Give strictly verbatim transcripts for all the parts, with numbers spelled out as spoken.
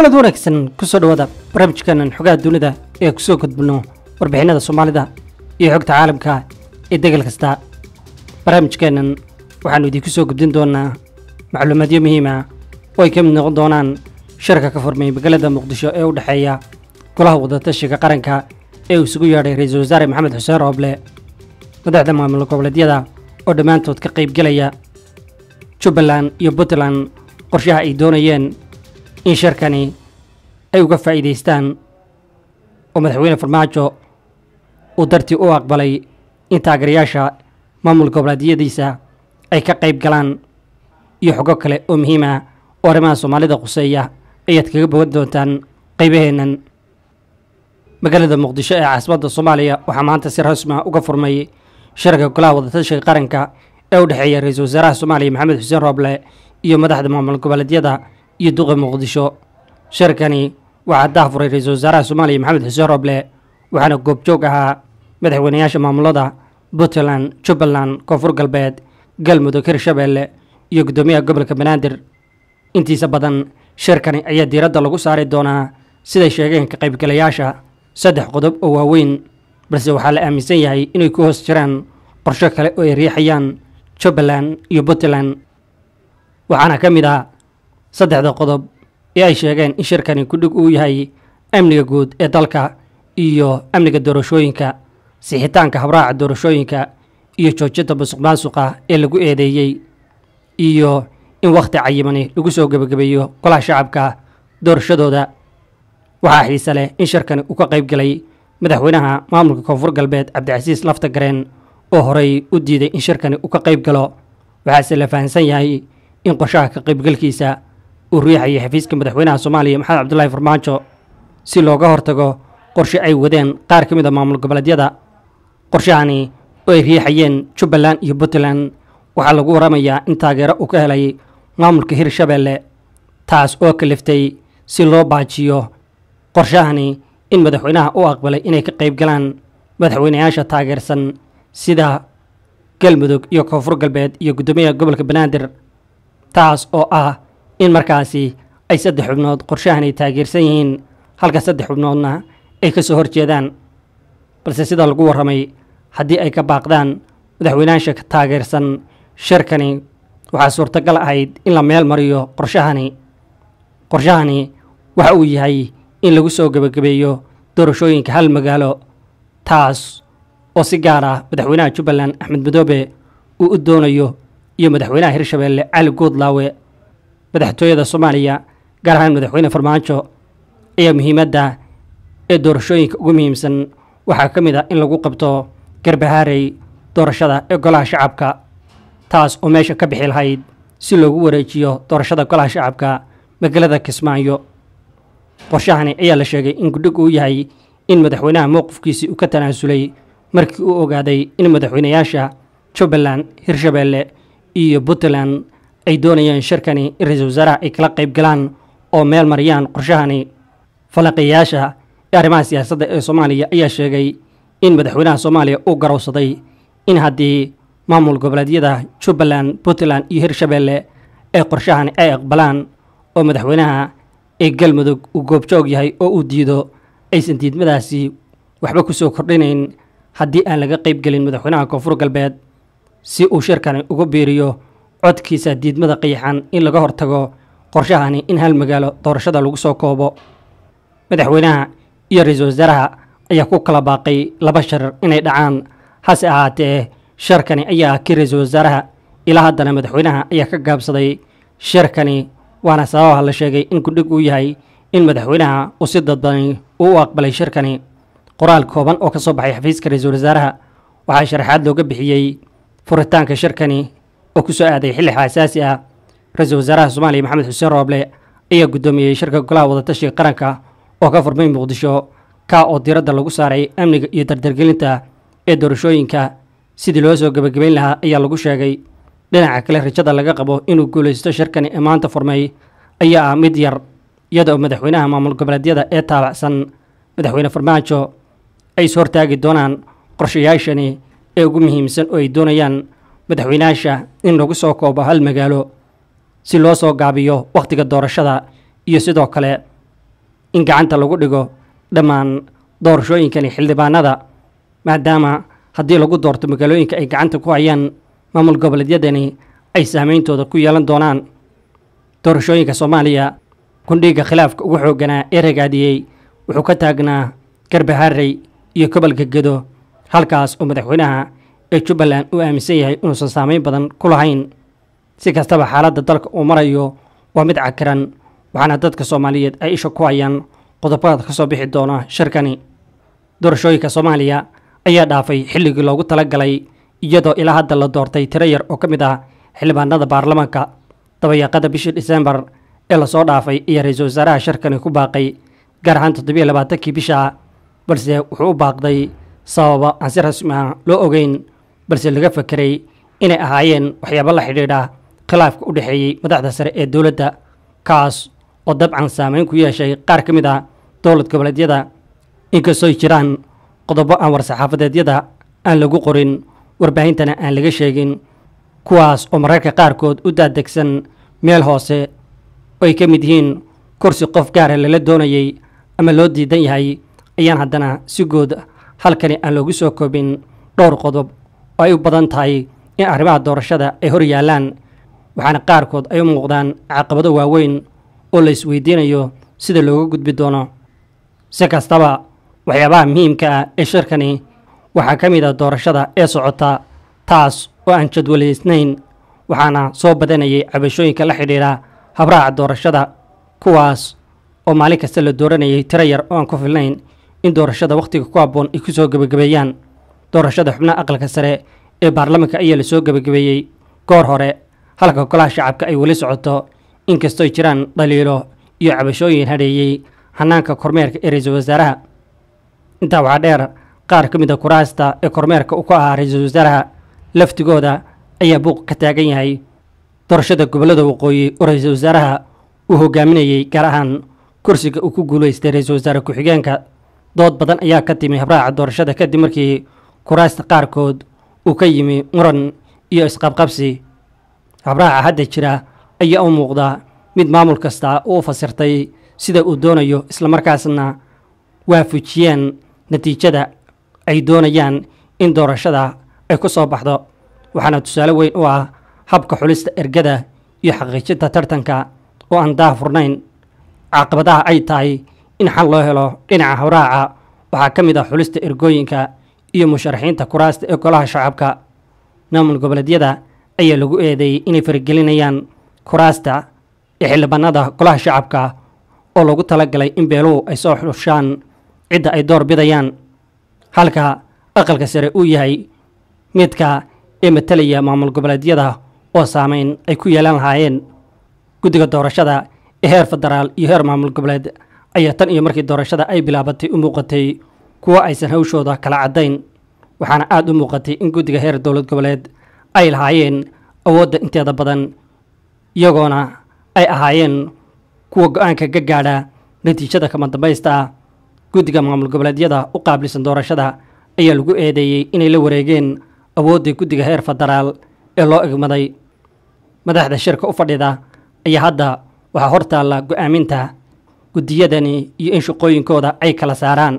kulad wanaagsan ku soo dhawaada barnaamijkan xogaha dunida ee ku soo gudbino warbixinada Soomaalida iyo xogta caalamka ee degal kasta. barnaamijkan waxaanu idinku soo gudbin doonaa macluumaadyo muhiim ah oo ay ka mid noqon doonaan shirka ka furmay magaalada Muqdisho ee u dhaxeeya golaha wadatashiga qaranka ee uu isugu yeedhay ra'iisul wasaare Maxamed Xuseen Roble, madaxda maamul goboleedyada oo dhammaantood ka qayb galaya Jubbaland iyo Puntland qorshaha ay doonayeen in shirkani ay uga faa'iideystaan oo madaxweyne Farmaajo uu dartii u aqbalay in taageerayaasha maamul goboleedyadiisa ay ka qayb galaan iyo xogo kale oo muhiim ah oo arrimaha Soomaalida quseeya ayaad kaga bogan doontaan qaybaheennan. magaalada Muqdisho ee caasimadda Soomaaliya waxaa maanta si rasmi ah uga furmay shirka golaha wadatashiga qaranka ee u dhaxeeya ra'iisul wasaaraha Soomaaliya Maxamed Xuseen Roble iyo madaxda maamul goboleedyada iyo duqa Muqdisho. shirkani waxaa daahfuray ra'iisul wasaaraha Soomaaliya Maxamed Xuseen Roble, waxaana goobjoog ahaa madaxweynayaasha maamulada Puntland, Jubbaland, Koonfur Galbeed, Galmudug, Hirshabelle iyo gudoomiyaha gobolka Banaadir. intiisa badan shirkani ayaa diiradda lagu saari doonaa siday sheegeen ka qaybgalayaasha saddex qodob oo waaweyn, balse waxaa la aaminsan yahay inay ku hoos jiraan qorshe kale oo ay riixayaan Jubbaland iyo Puntland. waxaana ka mid ah saddexda qodob ee ay sheegeen in shirkani ku dhig uu yahay amniga guud ee dalka iyo amniga doorashooyinka, sixitaanka habraaca doorashooyinka iyo joojinta musuqmaasuqa ee lagu eedeeyey, iyo in waqti cayimani lagu soo gabagabeeyo golaha shacabka doorashadooda. waxaa xiise leh in shirkani uu ka qayb galay madaxweynaha maamulka Koonfur Galbeed Cabdicasiis Laftagareen oo horey u diiday in shirkani uu ka qayb galo, waxaase la fahansan yahay in qorshaha ka qaybgalkiisa uu riixayay xafiiska madaxweynaha Soomaaliya Maxamed Cabdullaahi Farmaajo si looga hortago qorshe ay wadeen qaar ka mid ah maamul goboleedyada. qorshahani oo ay riixayeen Jubbaland iyo Puntland waxaa lagu waramayaa in taageero uu ka helay maamulka Hirshabelle, taas oo kaliftay si loo baajiyo qorshahani in madaxweynaha uu aqbalay inay ka qayb galaan madaxweynayaasha taageersan sida Galmudug iyo Koonfur Galbeed iyo gudoomiyaha gobolka Banaadir, taas oo ah in markaasi ay saddex xubnood qorshahani taageersan yihiin halka saddex xubnoodna ay ka soo horjeedaan. balse sida lagu waramay haddii ay ka baaqdaan madaxweynayaasha ka taageersan shirkani waxaa suurtagal ahayd in la meel mariyo qorshahani. qorshahani waxa uu yahay in lagu soo gabagabeeyo doorashooyinka hal magaalo, taas oo si gaar ah madaxweynaha Jubbaland Axmed Madoobe uu u doonayo iyo madaxweynaha Hirshabelle Cali Goodlaawe. madaxtooyada Soomaaliya gaar ahaan madaxweyne Farmaajo ayaa muhiimadda ee doorashooyinka ugu muhiimsan waxaa ka mid ah in lagu qabto Garbaharey doorashada ee golaha shacabka, taas oo meesha ka bixi lahayd si loogu wareejiyo doorashada golaha shacabka magaalada Kismaayo. qorshahani ayaa la sheegay in guddig uu yahay in madaxweynaha mowqifkiisii uu ka tanaasulay markii uu ogaaday in madaxweynayaasha Jubbaland, Hirshabelle iyo Puntland ay doonayeen shirkani in ra'iisul wasaaraha ay kala qayb galaan oo meel mariyaan qorshahani. falaqayaasha arrimaha siyaasadda ee Soomaaliya ayaa sheegay in madaxweynaha Soomaaliya uu garowsaday in haddii maamul goboleedyada Jubbaland, Puntland iyo Hirshabelle ee qorshahani ay aqbalaan oo madaxweynaha ee Galmudug uu goobjoog yahay oo uu diido, aysan diidmadaasi waxba ku soo kordhinayn haddii aan laga qayb gelin madaxweynaha Koonfur Galbeed si uu shirkani uga biiriyo codkiisa diidmada qiyaxan in laga hortago qorshahani in hal magaalo doorashada lagu soo koobo. madaxweynaha iyo ra'iisul wasaaraha ayaa ku kala baaqay laba shir inay dhacaan, hase ahaatee shirkani ayaa ka ra'iisul wasaaraha ilaa haddana madaxweynaha ayaa ka gaabsaday shirkani, waana sababaha la sheegay in guddig uu yahay in madaxweynaha uu si dadban u aqbalay shirkani. qoraal kooban oo ka soo baxay xafiiska ra'iisul wasaaraha waxaa sharaxaad looga bixiyey furitaanka shirkani oo ku soo aaday xilli xasaasi ah. ra'iisul wasaaraha Soomaaliya Maxamed Xuseen Roble ayaa gudoomiyey shirka golaha wadatashiga qaranka oo ka furmay Muqdisho, ka oo diiradda lagu saaray amniga iyo dardargelinta ee doorashooyinka sidii loo soo gabagabeyn lahaa ayaa lagu sheegay. dhinaca kale rajada laga qabo inuu guuleysto shirkani ee maanta furmay ayaa ah mid yar, iyadoo madaxweynaha maamul goboleedyada ee taabacsan madaxweyne Farmaajo ay is hortaagi doonaan qorshayaashani ee ugu muhiimsan oo ay doonayaan madaxweynayaasha in lagu soo koobo hal magaalo si loo soo gaabiyo waqtiga doorashada iyo sidoo kale in gacanta lagu dhigo dhammaan doorashooyinkani xildhibaanada maadaama haddii lagu doorto magaalooyinka ay gacanta ku hayaan maamul goboleedyadani ay saameyntooda ku yeelan doonaan doorashooyinka Soomaaliya. Kundhiga khilaafka ugu xooganaa ee ragaadiyey wuxuu ka taagnaa Garbaharey iyo gobolka Gedo, halkaas oo madaxweynaha ee Jubbaland uu aaminsan yahay inuusan saameyn badan ku lahayn. Si kastaba xaaladda dalka uu marayo waa mid cakiran, waxaana dadka Soomaaliyeed ay isha ku hayaan qodobada ka soo bixi doona shirkani. Doorashooyinka Soomaaliya ayaa dhaafay xilligii loogu talagalay, iyadoo ilaa hadda la doortay tiro yar oo ka mid ah xildhibaanada baarlamaanka. Dabayaaqada bishii December ee la soo dhaafay iyo ra'iisul wasaaraha shirkani ku baaqay gaar ahaan toddoba iyo labaatan bisha, balse wuxuu u baaqday sababa aan si rasmi ah loo ogeyn, balse laga fakiray inay ahaayeen waxyaabo la xidhiidha khilaafka u dhexeeyey madaxda sare ee dowladda, kaas oo dabcan saameyn ku yeeshay qaar ka mid ah dowlad goboleedyada. Inkastoo ay jiraan qodobo aan war-saxaafadeedyada aan lagu qorin, warbaahintana aan laga sheegin, kuwaas oo mararka qaarkood u daadegsan meel hoose oo ay ka mid yihiin kursi qof gaara lala doonayay ama loo diidan yahay, ayaan haddana si guud halkani aan loogu soo koobin dhowr qodob oo ay u badan tahay in arrimaha doorashada ay hor yaallaan, waxaana qaarkood ay u muuqdaan caqabado waaweyn oo la isweydiinayo sida looga gudbi doono. Si kastaba, waxyaabaha muhiimka ah ee shirkani waxaa ka mid ah doorashada ee socota, taas oo aan jadwalaysnayn, waxaana soo badanayay cabashooyinka la xidhiidha habraaca doorashada, kuwaas oo maalin kasta la dooranayay tiro yar oo aan ku filnayn in doorashada wakhtiga ku habboon ay ku soo gebagabeeyaan. Doorashada xubnaha aqalka sare ee baarlamaanka ayaa la soo gebagabeeyey goor hore, halka golaha shacabka ay weli socoto, inkastoo ay jiraan dhaliilo iyo cabashooyin hadheeyey hanaanka kormeerka ee ra'iisul wasaaraha. Intaa waxaa dheer, qaar ka mid ah kuraasta ee kormeerka uu ku ahaa ra'iisul wasaaraha laftigooda ayaa buuq ka taagan yahay. Doorashada gobollada waqooyi oo ra'iisul wasaaraha uu hogaaminayay, gaar ahaan kursiga uu ku guuleystay ra'iisul wasaare ku-xigeenka, dood badan ayaa ka timi habraaca doorashada kadib markii kuraasta qaarkood uu ka yimi muran iyo isqabqabsi. Habraaca hadda jira ayaa u muuqda mid maamul kasta uu fasirtay sida uu doonayo, islamarkaasna waafajiyeen natiijada ay doonayaan in doorashada ay ku soo baxdo, waxaana tusaale weyn u ah habka xulista ergada iyo xaqiijinta tartanka oo aan daahfurnayn. Caqabadaha ay tahay in xal loo helo dhinaca habraaca waxaa ka mid ah xulista ergooyinka iyo musharaxiinta kuraasta ee golaha shacabka. Maamul goboleedyada ayaa lagu eedeeyey inay faragelinayaan kuraasta ee xildhibaanada golaha shacabka oo loogu talagalay in beeluhu ay soo xushaan cidda ay door bidayaan, halka aqalka sare uu yahay midka ee matalaya maamul goboleedyada oo saameyn ay ku yeelan lahaayeen. Guddiga doorashada ee heer federaal iyo heer maamul goboleed ayaa tan iyo markii doorashada ay bilaabatay u muuqatay kuwo aysan hawshooda kala caddayn, waxaana aad u muuqatay in guddiga heer dowlad goboleed ay lahaayeen awoodda inteeda badan, iyagoona ay ahaayeen kuwa go-aanka ka gaadha natiijada kama dambaysta ah. Guddiga maamul goboleedyada u qaabilsan doorashada ayaa lagu eedeeyey inay la wareegeen awoodda guddiga heer federaal ee loo egmaday. Madaxda shirka u fadhida ayaa hadda waxaa hortaalla go'aaminta guddiyadani iyo in shaqooyinkooda ay kala saaraan.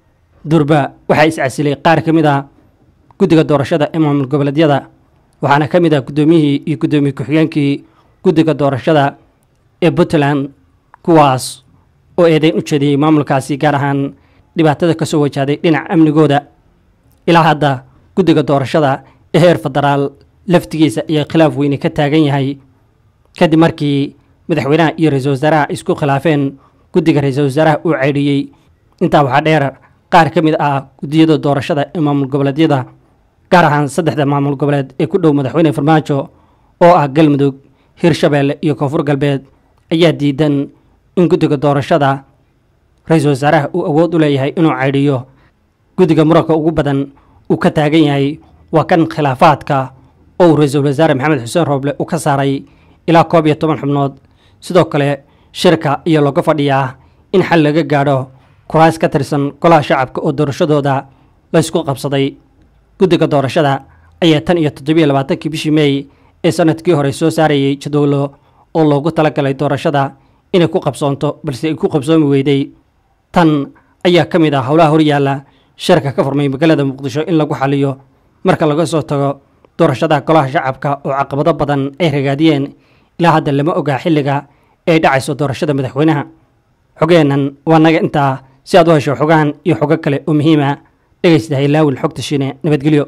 Durba waxaa is-casilay qaar ka mid ah guddiga doorashada ee maamul goboleedyada, waxaana ka mid ah guddoomiyihii iyo guddoomiye ku-xigeenkii guddiga doorashada ee Puntland, kuwaas oo eedayn u jeediyey maamulkaasi, gaar ahaan dhibaatada ka soo wajahday dhinaca amnigooda. Ilaa hadda guddiga doorashada ee heer federaal laftigiisa ayaa khilaaf weyne ka taagan yahay kadib markii madaxweynaha iyo ra'iisul wasaaraha isku khilaafeen guddiga ra'iisul wasaaraha uu ceyriyey. Intaa waxaa dheer, qaar ka mid ah guddiyada doorashada ee maamul goboleedyada, gaar ahaan saddexda maamul goboleed ee ku dhow madaxweyne Farmaajo oo ah Galmudug, Hirshabeelle iyo Koonfur Galbeed, ayaa diidan in guddiga doorashada ra'iisul wasaaraha uu awood u leeyahay inuu ceyriyo. Guddiga muranka ugu badan uu ka taagan yahay waa kan khilaafaadka oo ra'iisul wasaare Maxamed Xuseen Rooble uu ka saaray ilaa koob iyo toban xubnood. Sidoo kale shirka iyo looga fadhiyaa in xal laga gaadho kuraas ka tirsan golaha shacabka oo doorashadooda la isku qabsaday. Guddiga doorashada ayaa tan iyo toddoba iyo labaatankii bishii May ee sanadkii hore soo saarayay jadwalo oo loogu talagalay doorashada inay ku qabsoonto, balse ay ku qabsoomi weyday tan ayaa ka mid ah howlaha horyaalla shirka ka furmay magaalada muqdisho in lagu xaliyo marka laga soo tago doorashada golaha shacabka oo caqabado badan ay ragaadiyeen ilaa hadda lama ogaa xilliga ay dhacayso doorashada madaxweynaha. xogeennan waa naga intaa. si aad u hesho xogahan iyo xogo kale oo muhiima dhegaysta haylaawin xogta shiine. nabadgelyo.